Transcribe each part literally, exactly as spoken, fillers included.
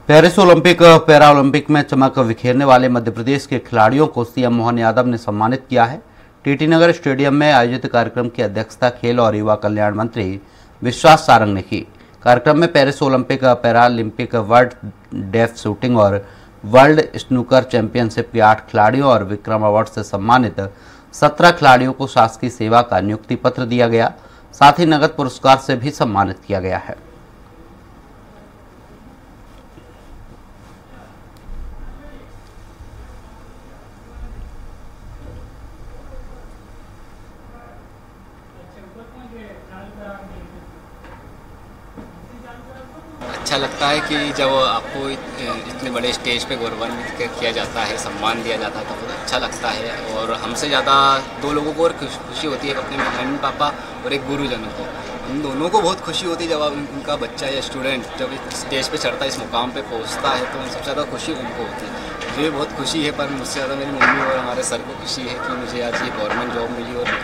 Paris Olympic para Olympic में चमक बिखेरने वाले मध्य प्रदेश के खिलाड़ियों को सीएम मोहन यादव ने सम्मानित किया है। टीटी नगर स्टेडियम में आयोजित कार्यक्रम की अध्यक्षता खेल और युवा कल्याण मंत्री विश्वास सारंग ने की। कार्यक्रम में Paris Olympic Paralympic world deaf shooting और वर्ल्ड स्नूकर चैंपियनशिप के आठ खिलाड़ियों और विक्रम अवार्ड से सम्मानित सत्रह खिलाड़ियों को शासकीय सेवा का नियुक्ति पत्र दिया गया। साथ ही नगद पुरस्कार से भी सम्मानित किया गया है। अच्छा लगता है कि जब आपको इतने बड़े स्टेज पे गौरवान्वित किया जाता है, सम्मान दिया जाता है तो बहुत अच्छा लगता है। और हमसे ज़्यादा दो लोगों को और खुशी होती है, अपने मम्मी पापा और एक गुरुजनों को। उन दोनों को बहुत खुशी होती है जब उनका बच्चा या स्टूडेंट जब स्टेज पे चढ़ता है, इस मुकाम पे पहुंचता है तो सबसे ज़्यादा खुशी उनको होती है। मुझे बहुत खुशी है, पर मुझसे ज़्यादा मेरी मम्मी और हमारे सर को खुशी है कि मुझे आज ये गवर्नमेंट जॉब मिली और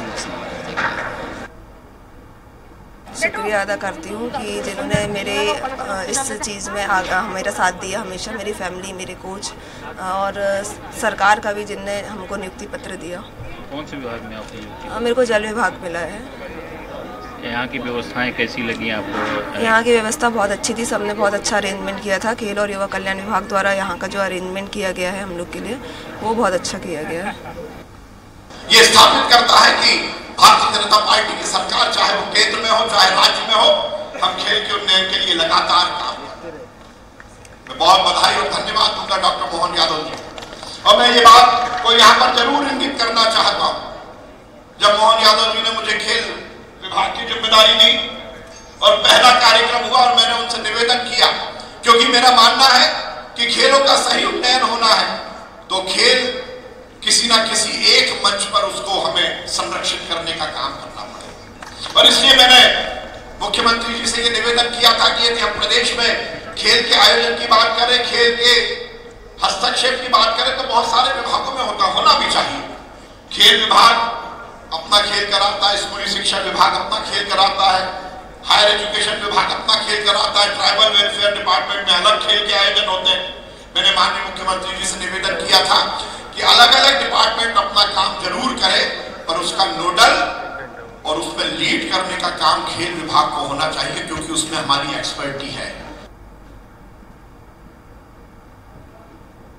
शुक्रिया अदा करती हूँ कि जिन्होंने मेरे इस चीज़ में मेरा साथ दिया, हमेशा मेरी फैमिली, मेरे कोच और सरकार का भी जिनने हमको नियुक्ति पत्र दिया। कौन से विभाग में आपको नियुक्ति? मेरे को जल विभाग मिला है। यहाँ की व्यवस्थाएं कैसी लगी आपको? यहाँ की व्यवस्था बहुत अच्छी थी, सबने बहुत अच्छा अरेंजमेंट किया था। खेल और युवा कल्याण विभाग द्वारा यहाँ का जो अरेंजमेंट किया गया है हम लोग के लिए, वो बहुत अच्छा किया गया है। ये स्थापित करता है कि भारतीय जनता पार्टी की सरकार चाहे वो केंद्र में हो चाहे राज्य में हो, हम खेल के उन्नयन के लिए लगातार काम करते हैं। मैं बहुत बधाई और धन्यवाद दूंगा डॉक्टर मोहन यादव जी। और मैं ये बात को यहाँ पर जरूर इंगित करना चाहता हूँ, जब मोहन यादव जी ने मुझे खेल विभाग की जिम्मेदारी दी और पहला कार्यक्रम हुआ और मैंने उनसे निवेदन किया, क्योंकि मेरा मानना है कि खेलों का सही उन्नयन होना है तो खेल किसी ना किसी एक मंच पर उसको हमें संरक्षित करने का काम करना पड़ेगा। और इसलिए मैंने मुख्यमंत्री जी से ये निवेदन किया था कि यदि हम प्रदेश में खेल के आयोजन की बात करें, खेल के हस्तक्षेप की बात करें तो बहुत सारे विभागों में होता होना भी चाहिए। खेल विभाग अपना खेल कराता है, स्कूली शिक्षा विभाग अपना खेल कराता है, हायर एजुकेशन विभाग अपना खेल कराता है, ट्राइबल वेलफेयर डिपार्टमेंट में अलग खेल के आयोजन होते हैं। मैंने माननीय मुख्यमंत्री जी से निवेदन किया था कि अलग अलग डिपार्टमेंट अपना काम जरूर करे, पर उसका नोडल और उसमें लीड करने का काम खेल विभाग को होना चाहिए, क्योंकि उसमें हमारी एक्सपर्टी है।